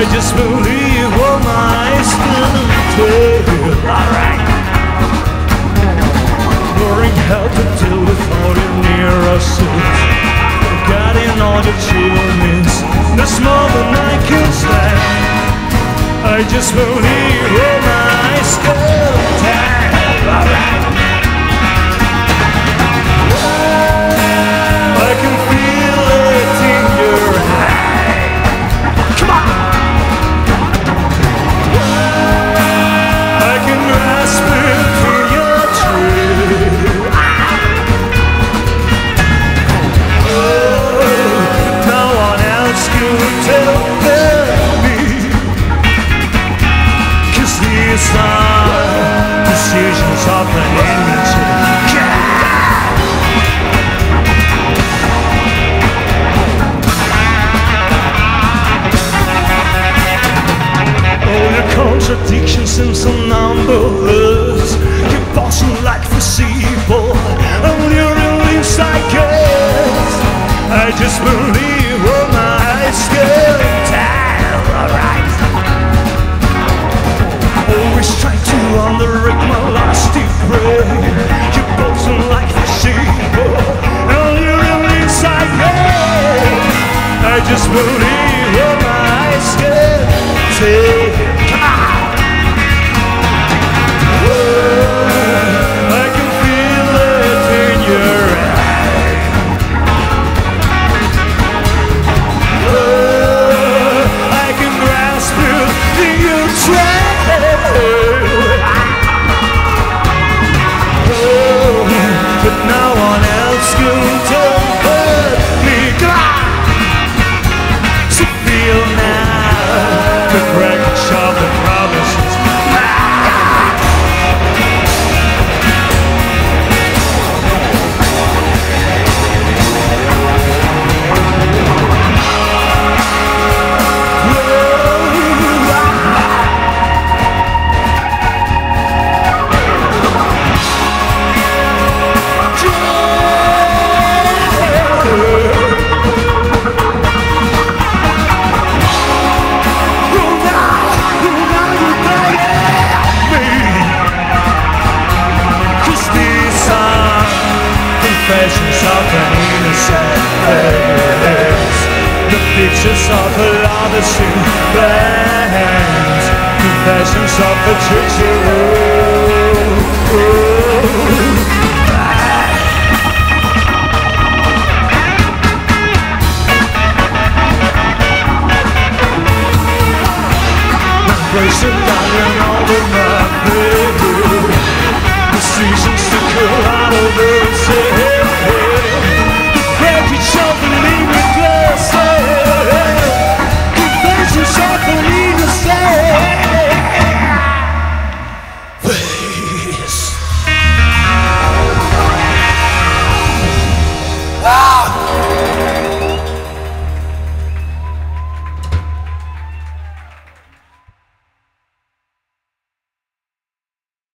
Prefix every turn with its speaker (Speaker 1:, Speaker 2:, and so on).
Speaker 1: I just believe all my eyes can tell. Alright. Boring how to deal with all the near us. Forgetting all the achievements, there's more than I can stand. I just believe all my eyes can tell. Alright. I can feel it in your eye. Come on. I can grasp it through your tree. Oh, no one else could tell me, 'cause these are decisions of an enemy. Contradictions and some numberless, compulsion like foreseeable, and you're really inside guess. I just believe all my eyes can tell. Alright. Always try to underrate my lasting brain. Compulsion like foreseeable, and you're really inside guess. I just believe all my eyes can tell. Confessions of an innocent face, the pictures of a lover's in flames, confessions of a treacher. Embracing down and all the night.